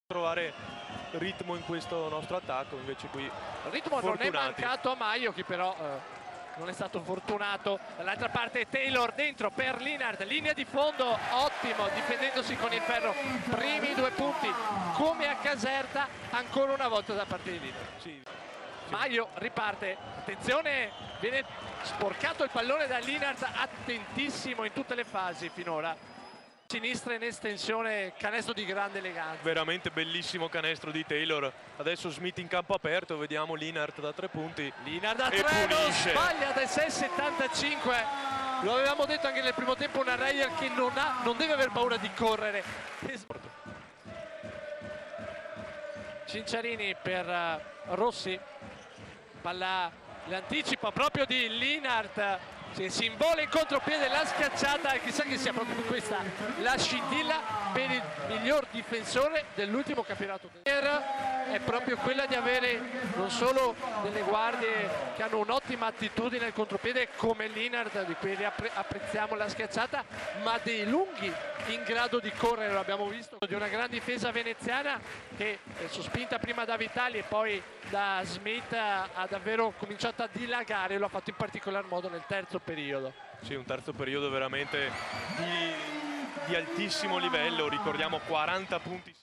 trovare ritmo in questo nostro attacco, invece qui il ritmo fortunati. non è mancato a Maio, che però non è stato fortunato. Dall'altra parte Taylor dentro per Linard, linea di fondo, ottimo, difendendosi con il ferro, primi 2 punti come a Caserta ancora una volta da parte di Linard. Sì. Maio riparte, attenzione, viene sporcato il pallone da Linard, attentissimo in tutte le fasi finora. Sinistra in estensione, canestro di grande eleganza. Veramente bellissimo canestro di Taylor. Adesso Smith in campo aperto, vediamo Linard da 3 punti. Linard a 3, non sbaglia dai 6,75. Lo avevamo detto anche nel primo tempo, una Reyer che non deve aver paura di correre. Cinciarini per Rossi, palla l'anticipa proprio di Linard, si invola in contropiede, la schiacciata, e chissà che sia proprio questa la scintilla per il miglior difensore dell'ultimo campionato. È proprio quella di avere non solo delle guardie che hanno un'ottima attitudine al contropiede come Linard, di cui apprezziamo la schiacciata, ma dei lunghi in grado di correre, lo abbiamo visto, di una gran difesa veneziana che sospinta prima da Vitali e poi da Smith ha davvero cominciato a dilagare, lo ha fatto in particolar modo nel terzo periodo. Sì, un terzo periodo veramente di altissimo livello, ricordiamo 40 punti.